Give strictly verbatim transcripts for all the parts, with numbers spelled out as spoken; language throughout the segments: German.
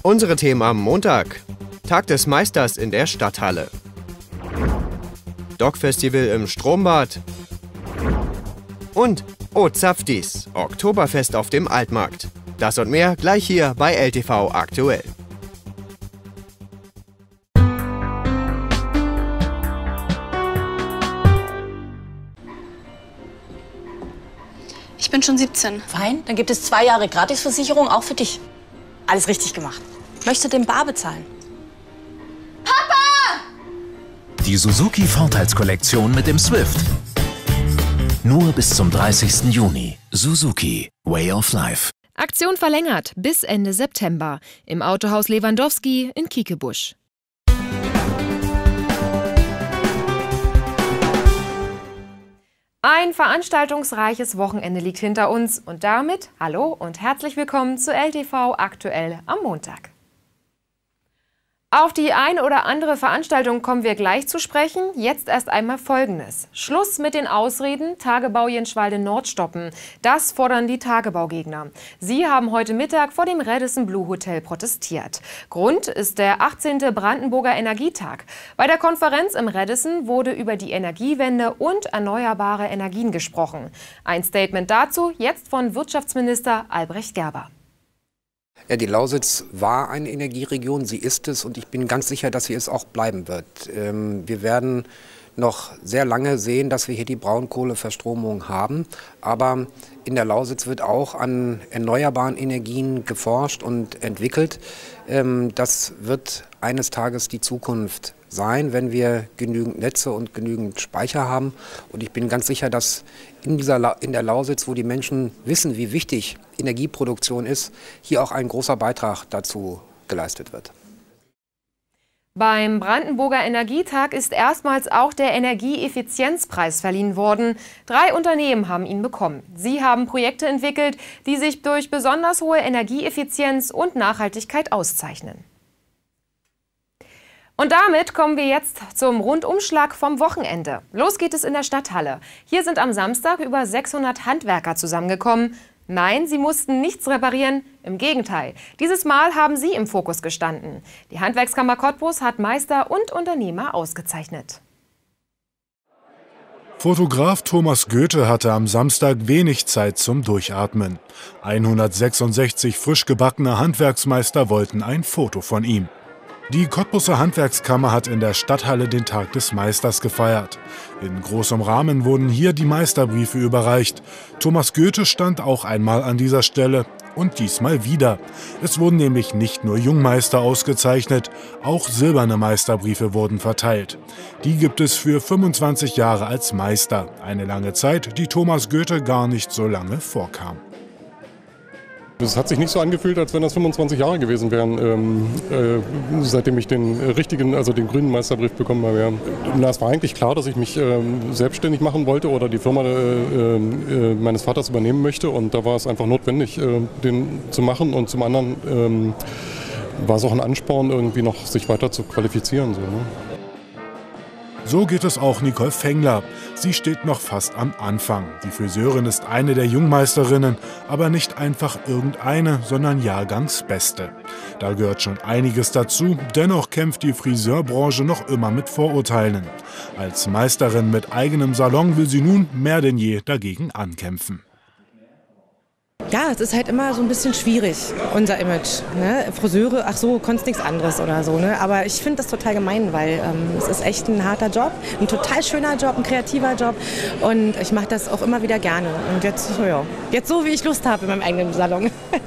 Unsere Themen am Montag. Tag des Meisters in der Stadthalle. Dog-Festival im Strombad. Und Oh Zapfdies, Oktoberfest auf dem Altmarkt. Das und mehr gleich hier bei L T V aktuell. Ich bin schon siebzehn. Fein, dann gibt es zwei Jahre Gratisversicherung auch für dich. Alles richtig gemacht. Möchte den Bar bezahlen? Papa! Die Suzuki Vorteilskollektion mit dem Swift. Nur bis zum dreißigsten Juni. Suzuki Way of Life. Aktion verlängert bis Ende September im Autohaus Lewandowski in Kiekebusch. Ein veranstaltungsreiches Wochenende liegt hinter uns und damit hallo und herzlich willkommen zu L T V aktuell am Montag. Auf die eine oder andere Veranstaltung kommen wir gleich zu sprechen. Jetzt erst einmal Folgendes. Schluss mit den Ausreden, Tagebau Jenschwalde Nord stoppen. Das fordern die Tagebaugegner. Sie haben heute Mittag vor dem Radisson Blu Hotel protestiert. Grund ist der achtzehnte Brandenburger Energietag. Bei der Konferenz im Radisson wurde über die Energiewende und erneuerbare Energien gesprochen. Ein Statement dazu jetzt von Wirtschaftsminister Albrecht Gerber. Ja, die Lausitz war eine Energieregion, sie ist es und ich bin ganz sicher, dass sie es auch bleiben wird. Ähm, wir werden noch sehr lange sehen, dass wir hier die Braunkohleverstromung haben, aber in der Lausitz wird auch an erneuerbaren Energien geforscht und entwickelt. Ähm, das wird eines Tages die Zukunft sein, wenn wir genügend Netze und genügend Speicher haben. Und ich bin ganz sicher, dass in, dieser La in der Lausitz, wo die Menschen wissen, wie wichtig Energieproduktion ist, hier auch ein großer Beitrag dazu geleistet wird. Beim Brandenburger Energietag ist erstmals auch der Energieeffizienzpreis verliehen worden. Drei Unternehmen haben ihn bekommen. Sie haben Projekte entwickelt, die sich durch besonders hohe Energieeffizienz und Nachhaltigkeit auszeichnen. Und damit kommen wir jetzt zum Rundumschlag vom Wochenende. Los geht es in der Stadthalle. Hier sind am Samstag über sechshundert Handwerker zusammengekommen. Nein, sie mussten nichts reparieren, im Gegenteil. Dieses Mal haben sie im Fokus gestanden. Die Handwerkskammer Cottbus hat Meister und Unternehmer ausgezeichnet. Fotograf Thomas Goethe hatte am Samstag wenig Zeit zum Durchatmen. hundertsechsundsechzig frisch gebackene Handwerksmeister wollten ein Foto von ihm. Die Cottbuser Handwerkskammer hat in der Stadthalle den Tag des Meisters gefeiert. In großem Rahmen wurden hier die Meisterbriefe überreicht. Thomas Goethe stand auch einmal an dieser Stelle und diesmal wieder. Es wurden nämlich nicht nur Jungmeister ausgezeichnet, auch silberne Meisterbriefe wurden verteilt. Die gibt es für fünfundzwanzig Jahre als Meister, eine lange Zeit, die Thomas Goethe gar nicht so lange vorkam. Es hat sich nicht so angefühlt, als wenn das fünfundzwanzig Jahre gewesen wären, ähm, äh, seitdem ich den richtigen, also den grünen Meisterbrief bekommen habe. Ja. Es war eigentlich klar, dass ich mich ähm, selbstständig machen wollte oder die Firma äh, äh, meines Vaters übernehmen möchte. Und da war es einfach notwendig, äh, den zu machen. Und zum anderen ähm, war es auch ein Ansporn, irgendwie noch sich weiter zu qualifizieren. So, ne? So geht es auch Nicole Fengler. Sie steht noch fast am Anfang. Die Friseurin ist eine der Jungmeisterinnen, aber nicht einfach irgendeine, sondern Jahrgangsbeste. Da gehört schon einiges dazu, dennoch kämpft die Friseurbranche noch immer mit Vorurteilen. Als Meisterin mit eigenem Salon will sie nun mehr denn je dagegen ankämpfen. Ja, es ist halt immer so ein bisschen schwierig, unser Image. Ne? Friseure, ach so, konntest nichts anderes oder so. Ne? Aber ich finde das total gemein, weil ähm, es ist echt ein harter Job, ein total schöner Job, ein kreativer Job. Und ich mache das auch immer wieder gerne. Und jetzt, ja, jetzt so, wie ich Lust habe in meinem eigenen Salon.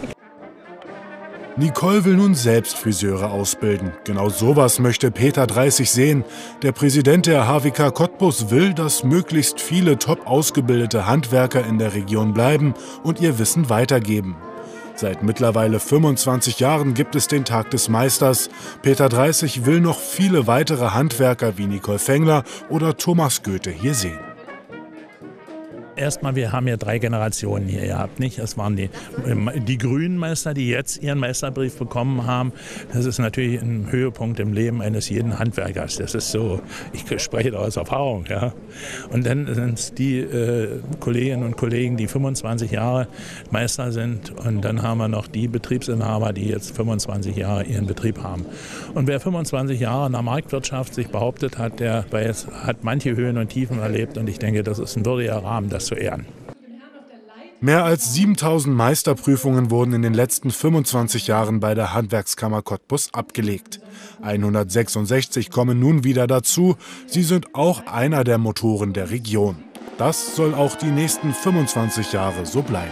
Nicole will nun selbst Friseure ausbilden. Genau sowas möchte Peter dreißig sehen. Der Präsident der H W K Cottbus will, dass möglichst viele top ausgebildete Handwerker in der Region bleiben und ihr Wissen weitergeben. Seit mittlerweile fünfundzwanzig Jahren gibt es den Tag des Meisters. Peter dreißig will noch viele weitere Handwerker wie Nicole Fengler oder Thomas Goethe hier sehen. Erstmal, wir haben ja drei Generationen hier gehabt, nicht? Es waren die, die grünen Meister, die jetzt ihren Meisterbrief bekommen haben. Das ist natürlich ein Höhepunkt im Leben eines jeden Handwerkers. Das ist so, ich spreche da aus Erfahrung, ja. Und dann sind es die äh, Kolleginnen und Kollegen, die fünfundzwanzig Jahre Meister sind. Und dann haben wir noch die Betriebsinhaber, die jetzt fünfundzwanzig Jahre ihren Betrieb haben. Und wer fünfundzwanzig Jahre in der Marktwirtschaft sich behauptet hat, der hat manche Höhen und Tiefen erlebt. Und ich denke, das ist ein würdiger Rahmen, das zu ehren. Mehr als siebentausend Meisterprüfungen wurden in den letzten fünfundzwanzig Jahren bei der Handwerkskammer Cottbus abgelegt. hundertsechsundsechzig kommen nun wieder dazu. Sie sind auch einer der Motoren der Region. Das soll auch die nächsten fünfundzwanzig Jahre so bleiben.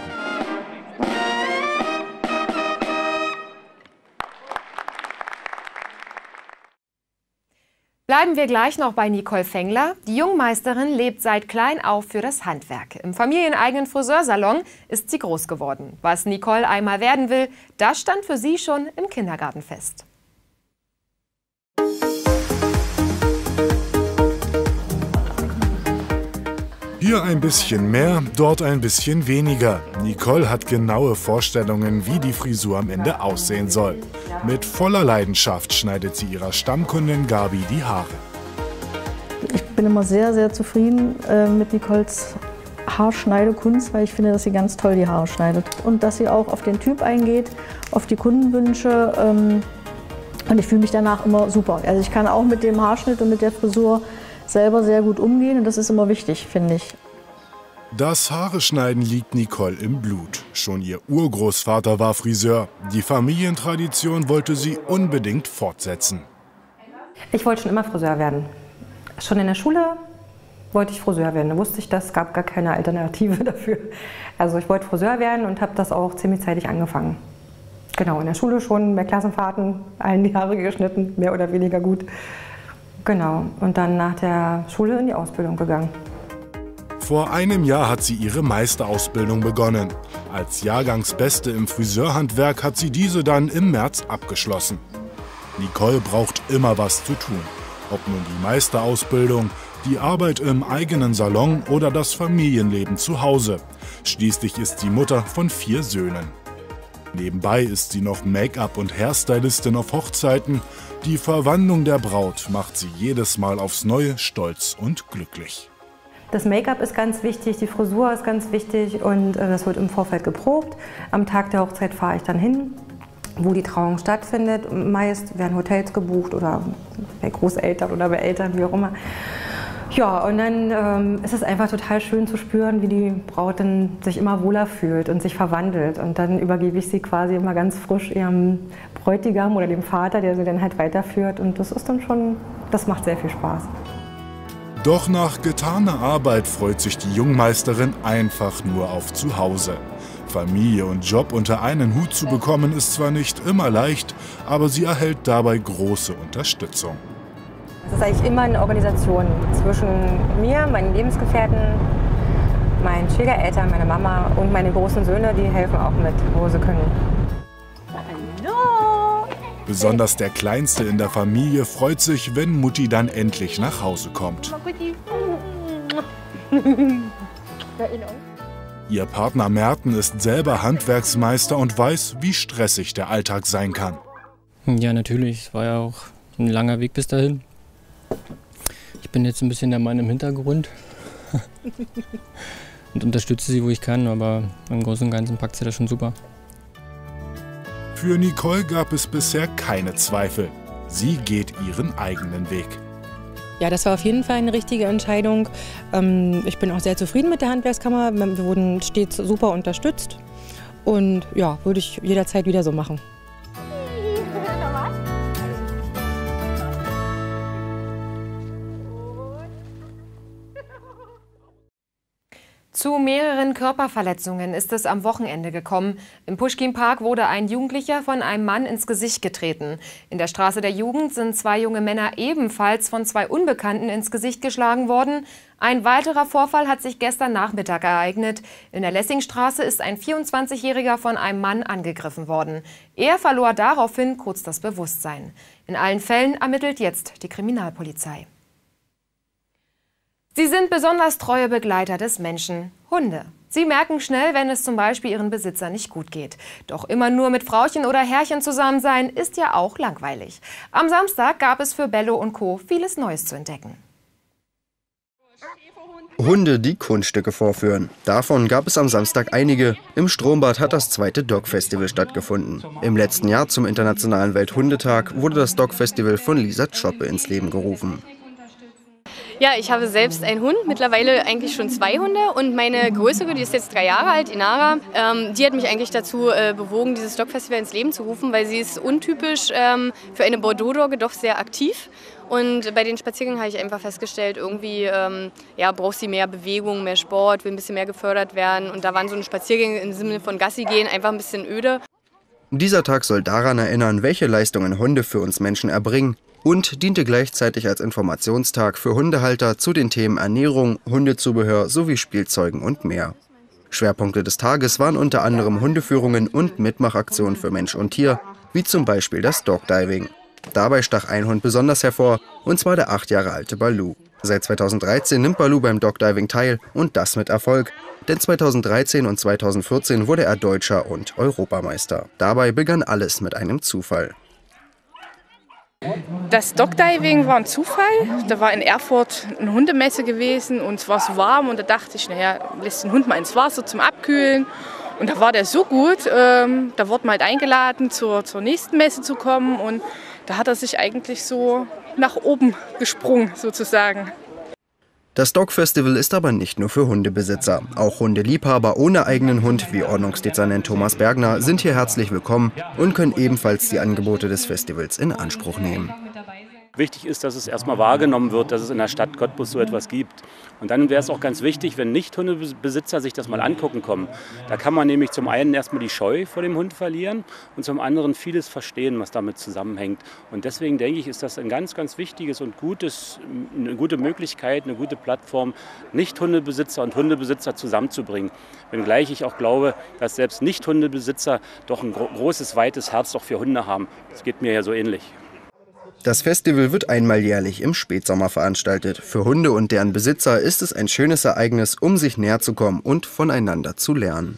Bleiben wir gleich noch bei Nicole Fengler. Die Jungmeisterin lebt seit klein auf für das Handwerk. Im familieneigenen Friseursalon ist sie groß geworden. Was Nicole einmal werden will, das stand für sie schon im Kindergarten fest. Hier ein bisschen mehr, dort ein bisschen weniger. Nicole hat genaue Vorstellungen, wie die Frisur am Ende aussehen soll. Mit voller Leidenschaft schneidet sie ihrer Stammkundin Gabi die Haare. Ich bin immer sehr, sehr zufrieden äh, mit Nicoles Haarschneidekunst, weil ich finde, dass sie ganz toll die Haare schneidet. Und dass sie auch auf den Typ eingeht, auf die Kundenwünsche. Ähm, und ich fühle mich danach immer super. Also ich kann auch mit dem Haarschnitt und mit der Frisur selber sehr gut umgehen und das ist immer wichtig, finde ich. Das Haareschneiden liegt Nicole im Blut. Schon ihr Urgroßvater war Friseur. Die Familientradition wollte sie unbedingt fortsetzen. Ich wollte schon immer Friseur werden. Schon in der Schule wollte ich Friseur werden. Da wusste ich, das gab gar keine Alternative dafür. Also ich wollte Friseur werden und habe das auch ziemlich zeitig angefangen. Genau, in der Schule schon, bei Klassenfahrten, allen die Haare geschnitten, mehr oder weniger gut. Genau, und dann nach der Schule in die Ausbildung gegangen. Vor einem Jahr hat sie ihre Meisterausbildung begonnen. Als Jahrgangsbeste im Friseurhandwerk hat sie diese dann im März abgeschlossen. Nicole braucht immer was zu tun. Ob nun die Meisterausbildung, die Arbeit im eigenen Salon oder das Familienleben zu Hause. Schließlich ist sie Mutter von vier Söhnen. Nebenbei ist sie noch Make-up- und Hairstylistin auf Hochzeiten. Die Verwandlung der Braut macht sie jedes Mal aufs Neue stolz und glücklich. Das Make-up ist ganz wichtig, die Frisur ist ganz wichtig und äh, das wird im Vorfeld geprobt. Am Tag der Hochzeit fahre ich dann hin, wo die Trauung stattfindet. Meist werden Hotels gebucht oder bei Großeltern oder bei Eltern, wie auch immer. Ja, und dann ähm, ist es einfach total schön zu spüren, wie die Braut dann sich immer wohler fühlt und sich verwandelt. Und dann übergebe ich sie quasi immer ganz frisch ihrem Bräutigam oder dem Vater, der sie dann halt weiterführt. Und das ist dann schon, das macht sehr viel Spaß. Doch nach getaner Arbeit freut sich die Jungmeisterin einfach nur auf Zuhause. Familie und Job unter einen Hut zu bekommen, ist zwar nicht immer leicht, aber sie erhält dabei große Unterstützung. Es ist eigentlich immer eine Organisation zwischen mir, meinen Lebensgefährten, meinen Schwiegereltern, meiner Mama und meine großen Söhne, die helfen auch mit, wo sie können. Hallo! Besonders der Kleinste in der Familie freut sich, wenn Mutti dann endlich nach Hause kommt. Ihr Partner Merten ist selber Handwerksmeister und weiß, wie stressig der Alltag sein kann. Ja, natürlich. Es war ja auch ein langer Weg bis dahin. Ich bin jetzt ein bisschen der Mann im Hintergrund und unterstütze sie, wo ich kann, aber im Großen und Ganzen packt sie das schon super. Für Nicole gab es bisher keine Zweifel. Sie geht ihren eigenen Weg. Ja, das war auf jeden Fall eine richtige Entscheidung. Ich bin auch sehr zufrieden mit der Handwerkskammer. Wir wurden stets super unterstützt und ja, würde ich jederzeit wieder so machen. Zu mehreren Körperverletzungen ist es am Wochenende gekommen. Im Puschkin-Park wurde ein Jugendlicher von einem Mann ins Gesicht getreten. In der Straße der Jugend sind zwei junge Männer ebenfalls von zwei Unbekannten ins Gesicht geschlagen worden. Ein weiterer Vorfall hat sich gestern Nachmittag ereignet. In der Lessingstraße ist ein vierundzwanzigjähriger von einem Mann angegriffen worden. Er verlor daraufhin kurz das Bewusstsein. In allen Fällen ermittelt jetzt die Kriminalpolizei. Sie sind besonders treue Begleiter des Menschen, Hunde. Sie merken schnell, wenn es zum Beispiel ihren Besitzer nicht gut geht. Doch immer nur mit Frauchen oder Herrchen zusammen sein, ist ja auch langweilig. Am Samstag gab es für Bello und Co. vieles Neues zu entdecken. Hunde, die Kunststücke vorführen. Davon gab es am Samstag einige. Im Strombad hat das zweite Dog Festival stattgefunden. Im letzten Jahr zum Internationalen Welthundetag wurde das Dog Festival von Lisa Tschoppe ins Leben gerufen. Ja, ich habe selbst einen Hund, mittlerweile eigentlich schon zwei Hunde, und meine größere, die ist jetzt drei Jahre alt, Inara, ähm, die hat mich eigentlich dazu äh, bewogen, dieses Dog Festival ins Leben zu rufen, weil sie ist untypisch ähm, für eine Bordeaux-Dogge doch sehr aktiv. Und bei den Spaziergängen habe ich einfach festgestellt, irgendwie ähm, ja, braucht sie mehr Bewegung, mehr Sport, will ein bisschen mehr gefördert werden. Und da waren so eine Spaziergänge im Sinne von Gassi gehen einfach ein bisschen öde. Dieser Tag soll daran erinnern, welche Leistungen Hunde für uns Menschen erbringen, und diente gleichzeitig als Informationstag für Hundehalter zu den Themen Ernährung, Hundezubehör sowie Spielzeugen und mehr. Schwerpunkte des Tages waren unter anderem Hundeführungen und Mitmachaktionen für Mensch und Tier, wie zum Beispiel das Dogdiving. Dabei stach ein Hund besonders hervor, und zwar der acht Jahre alte Baloo. Seit zweitausenddreizehn nimmt Baloo beim Dogdiving teil, und das mit Erfolg. Denn zweitausenddreizehn und zweitausendvierzehn wurde er Deutscher und Europameister. Dabei begann alles mit einem Zufall. Das Dogdiving war ein Zufall. Da war in Erfurt eine Hundemesse gewesen und es war so warm, und da dachte ich, naja, lässt den Hund mal ins Wasser zum Abkühlen. Und da war der so gut, ähm, da wurde man halt eingeladen, zur, zur nächsten Messe zu kommen, und da hat er sich eigentlich so nach oben gesprungen, sozusagen. Das Dog Festival ist aber nicht nur für Hundebesitzer. Auch Hundeliebhaber ohne eigenen Hund, wie Ordnungsdezernent Thomas Bergner, sind hier herzlich willkommen und können ebenfalls die Angebote des Festivals in Anspruch nehmen. Wichtig ist, dass es erstmal wahrgenommen wird, dass es in der Stadt Cottbus so etwas gibt. Und dann wäre es auch ganz wichtig, wenn Nicht-Hundebesitzer sich das mal angucken kommen. Da kann man nämlich zum einen erstmal die Scheu vor dem Hund verlieren und zum anderen vieles verstehen, was damit zusammenhängt. Und deswegen denke ich, ist das ein ganz, ganz wichtiges und gutes, eine gute Möglichkeit, eine gute Plattform, Nicht-Hundebesitzer und Hundebesitzer zusammenzubringen. Wenngleich ich auch glaube, dass selbst Nicht-Hundebesitzer doch ein großes, weites Herz auch für Hunde haben. Das geht mir ja so ähnlich. Das Festival wird einmal jährlich im Spätsommer veranstaltet. Für Hunde und deren Besitzer ist es ein schönes Ereignis, um sich näher zu kommen und voneinander zu lernen.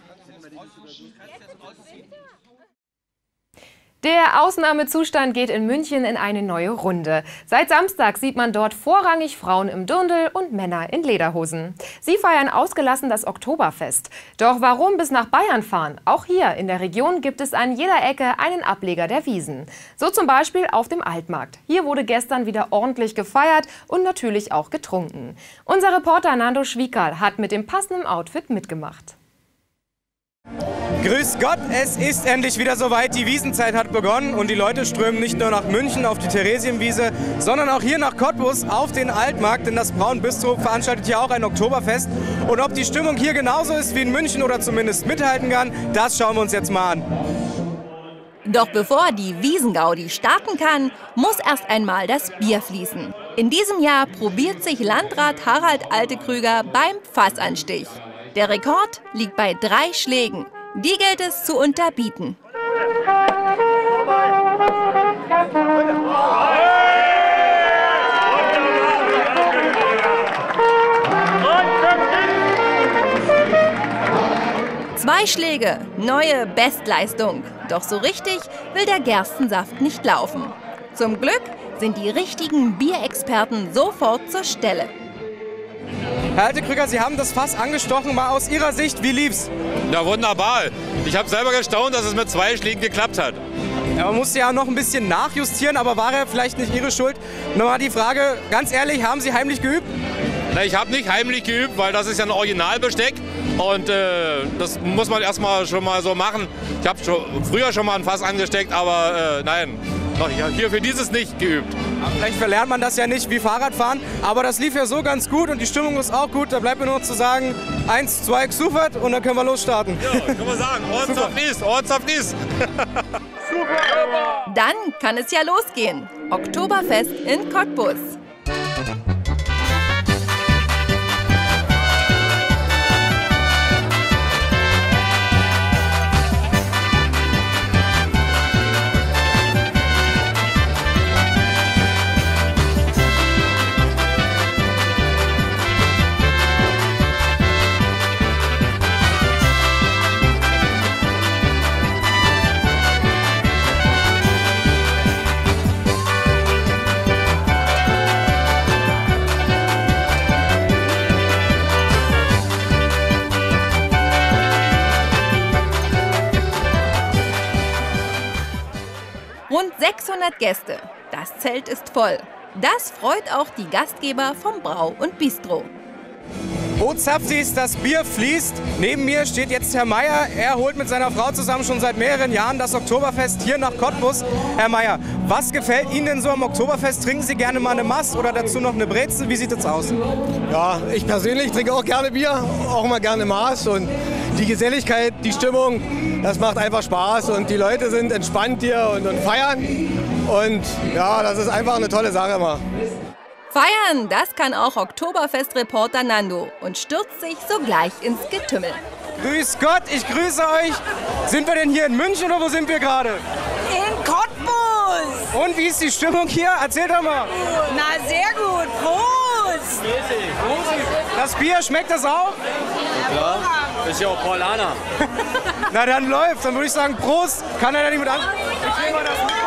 Der Ausnahmezustand geht in München in eine neue Runde. Seit Samstag sieht man dort vorrangig Frauen im Dirndl und Männer in Lederhosen. Sie feiern ausgelassen das Oktoberfest. Doch warum bis nach Bayern fahren? Auch hier in der Region gibt es an jeder Ecke einen Ableger der Wiesn. So zum Beispiel auf dem Altmarkt. Hier wurde gestern wieder ordentlich gefeiert und natürlich auch getrunken. Unser Reporter Nando Schwiekerl hat mit dem passenden Outfit mitgemacht. Grüß Gott, es ist endlich wieder soweit. Die Wiesenzeit hat begonnen und die Leute strömen nicht nur nach München auf die Theresienwiese, sondern auch hier nach Cottbus auf den Altmarkt, denn das Braun-Bistro veranstaltet ja auch ein Oktoberfest. Und ob die Stimmung hier genauso ist wie in München oder zumindest mithalten kann, das schauen wir uns jetzt mal an. Doch bevor die Wiesengaudi starten kann, muss erst einmal das Bier fließen. In diesem Jahr probiert sich Landrat Harald Altekrüger beim Fassanstich. Der Rekord liegt bei drei Schlägen. Die gilt es zu unterbieten. Zwei Schläge, neue Bestleistung. Doch so richtig will der Gerstensaft nicht laufen. Zum Glück sind die richtigen Bierexperten sofort zur Stelle. Herr Altekrüger, Sie haben das Fass angestochen. Mal aus Ihrer Sicht, wie lief's? Na wunderbar. Ich habe selber gestaunt, dass es mit zwei Schlägen geklappt hat. Ja, man musste ja noch ein bisschen nachjustieren, aber war ja vielleicht nicht Ihre Schuld. Nochmal die Frage, ganz ehrlich, haben Sie heimlich geübt? Na, ich habe nicht heimlich geübt, weil das ist ja ein Originalbesteck. Und äh, das muss man erstmal schon mal so machen. Ich habe früher schon mal ein Fass angesteckt, aber äh, nein, noch hier für dieses nicht geübt. Aber vielleicht verlernt man das ja nicht wie Fahrradfahren, aber das lief ja so ganz gut und die Stimmung ist auch gut. Da bleibt mir nur zu sagen, eins, zwei, Xufert und dann können wir losstarten. Ja, können wir sagen, Ortschaft ist, Ortschaft ist. Dann kann es ja losgehen. Oktoberfest in Cottbus. Rund sechshundert Gäste. Das Zelt ist voll. Das freut auch die Gastgeber vom Brau und Bistro. Oh Zapfis, das Bier fließt. Neben mir steht jetzt Herr Meier. Er holt mit seiner Frau zusammen schon seit mehreren Jahren das Oktoberfest hier nach Cottbus. Herr Meier, was gefällt Ihnen denn so am Oktoberfest? Trinken Sie gerne mal eine Maß oder dazu noch eine Brezel? Wie sieht es aus? Ja, ich persönlich trinke auch gerne Bier, auch mal gerne Maß. Und die Geselligkeit, die Stimmung, das macht einfach Spaß. Und die Leute sind entspannt hier und, und feiern. Und ja, das ist einfach eine tolle Sache immer. Feiern, das kann auch Oktoberfest-Reporter Nando und stürzt sich sogleich ins Getümmel. Grüß Gott, ich grüße euch. Sind wir denn hier in München oder wo sind wir gerade? In Cottbus. Und wie ist die Stimmung hier? Erzähl doch mal. Na, sehr gut. Prost. Das Bier, schmeckt das auch? Ja, klar. Ist ja auch Paulaner. Na, dann läuft. Dann würde ich sagen, Prost. Kann er da nicht mit an? Ich nehme mal das mit.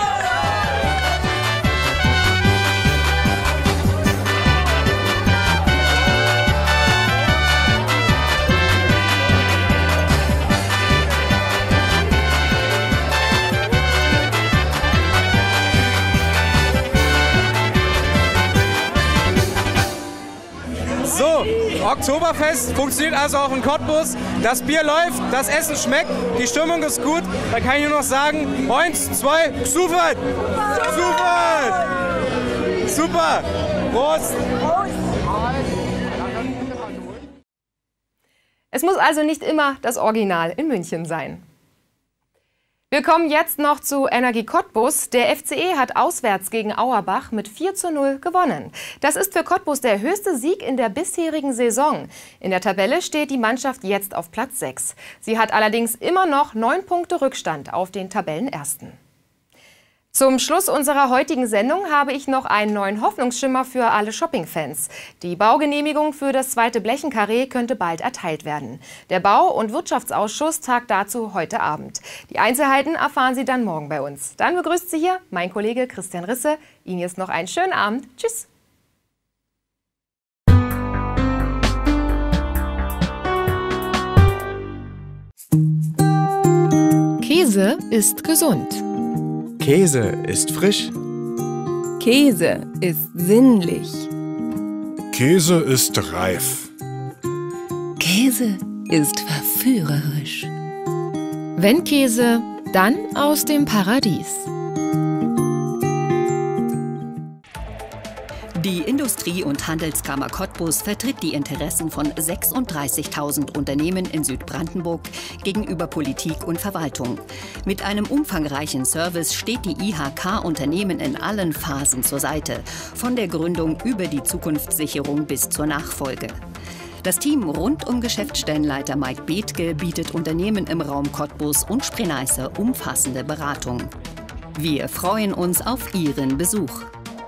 So, Oktoberfest funktioniert also auch in Cottbus. Das Bier läuft, das Essen schmeckt, die Stimmung ist gut. Da kann ich nur noch sagen, eins, zwei, super! Super! Super! Prost! Es muss also nicht immer das Original in München sein. Wir kommen jetzt noch zu Energie Cottbus. Der F C E hat auswärts gegen Auerbach mit vier zu null gewonnen. Das ist für Cottbus der höchste Sieg in der bisherigen Saison. In der Tabelle steht die Mannschaft jetzt auf Platz sechs. Sie hat allerdings immer noch neun Punkte Rückstand auf den Tabellenersten. Zum Schluss unserer heutigen Sendung habe ich noch einen neuen Hoffnungsschimmer für alle Shopping-Fans. Die Baugenehmigung für das zweite Blechenkarree könnte bald erteilt werden. Der Bau- und Wirtschaftsausschuss tagt dazu heute Abend. Die Einzelheiten erfahren Sie dann morgen bei uns. Dann begrüßt Sie hier mein Kollege Christian Risse. Ihnen jetzt noch einen schönen Abend. Tschüss. Käse ist gesund. Käse ist frisch. Käse ist sinnlich. Käse ist reif. Käse ist verführerisch. Wenn Käse, dann aus dem Paradies. Die Industrie- und Handelskammer Cottbus vertritt die Interessen von sechsunddreißigtausend Unternehmen in Südbrandenburg gegenüber Politik und Verwaltung. Mit einem umfangreichen Service steht die I H K Unternehmen in allen Phasen zur Seite, von der Gründung über die Zukunftssicherung bis zur Nachfolge. Das Team rund um Geschäftsstellenleiter Mike Bethke bietet Unternehmen im Raum Cottbus und Spree-Neiße umfassende Beratung. Wir freuen uns auf Ihren Besuch.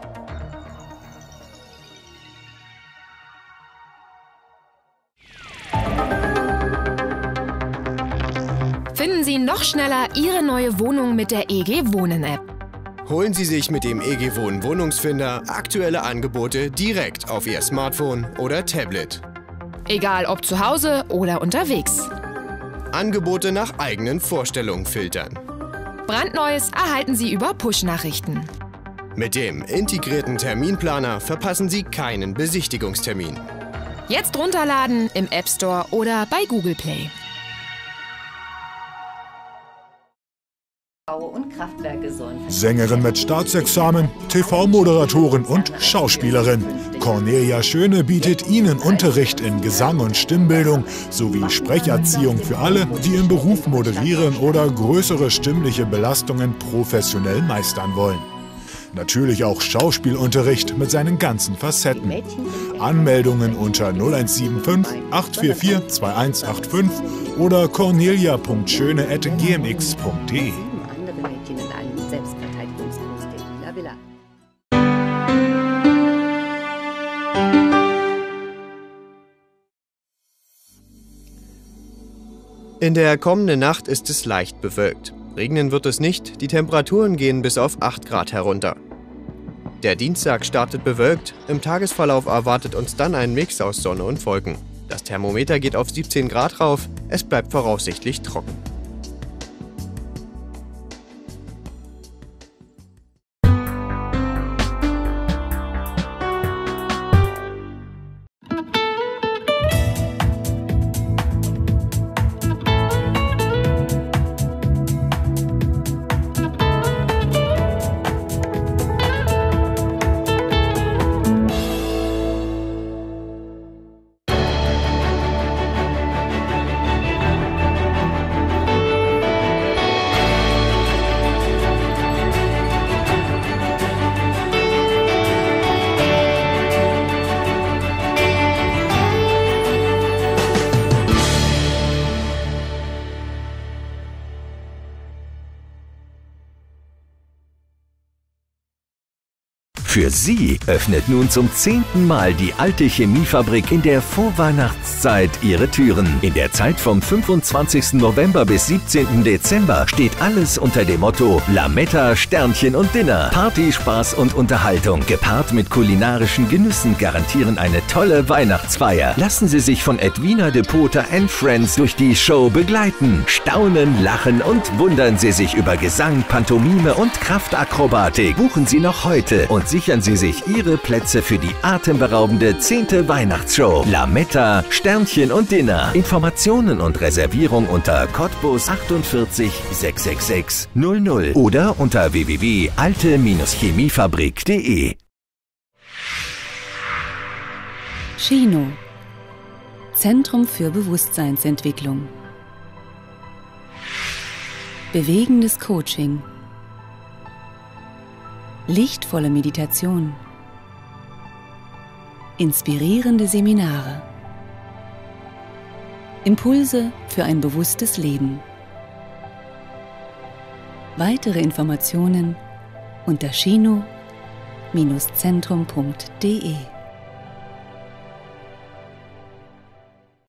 Finden Sie noch schneller Ihre neue Wohnung mit der E G Wohnen App. Holen Sie sich mit dem E G Wohnen Wohnungsfinder aktuelle Angebote direkt auf Ihr Smartphone oder Tablet. Egal ob zu Hause oder unterwegs. Angebote nach eigenen Vorstellungen filtern. Brandneues erhalten Sie über Push-Nachrichten. Mit dem integrierten Terminplaner verpassen Sie keinen Besichtigungstermin. Jetzt runterladen im App Store oder bei Google Play. Und Kraftwerke sollen Sängerin mit Staatsexamen, T V-Moderatorin und Schauspielerin. Cornelia Schöne bietet Ihnen Unterricht in Gesang und Stimmbildung sowie Sprecherziehung für alle, die im Beruf moderieren oder größere stimmliche Belastungen professionell meistern wollen. Natürlich auch Schauspielunterricht mit seinen ganzen Facetten. Anmeldungen unter null eins sieben fünf acht vier vier zwei eins acht fünf oder cornelia punkt schöne at g m x punkt d e. Mädchen in einem Selbstverteidigungskurs der Villa Villa. In der kommenden Nacht ist es leicht bewölkt. Regnen wird es nicht, die Temperaturen gehen bis auf acht Grad herunter. Der Dienstag startet bewölkt, im Tagesverlauf erwartet uns dann ein Mix aus Sonne und Wolken. Das Thermometer geht auf siebzehn Grad rauf, es bleibt voraussichtlich trocken. Für Sie öffnet nun zum zehnten Mal die alte Chemiefabrik in der Vorweihnachtszeit ihre Türen. In der Zeit vom fünfundzwanzigsten November bis siebzehnten Dezember steht alles unter dem Motto Lametta, Sternchen und Dinner. Party, Spaß und Unterhaltung, gepaart mit kulinarischen Genüssen, garantieren eine tolle Weihnachtsfeier. Lassen Sie sich von Edwina de Poter and Friends durch die Show begleiten. Staunen, lachen und wundern Sie sich über Gesang, Pantomime und Kraftakrobatik. Buchen Sie noch heute und sichern Sie sich Ihre Plätze für die atemberaubende zehnte Weihnachtsshow. Lametta, Sternchen und Dinner. Informationen und Reservierung unter Cottbus achtundvierzig sechshundertsechsundsechzig null null oder unter w w w punkt alte Chemiefabrik punkt de. Chino, Zentrum für Bewusstseinsentwicklung. Bewegendes Coaching. Lichtvolle Meditation. Inspirierende Seminare. Impulse für ein bewusstes Leben. Weitere Informationen unter chino Zentrum punkt de.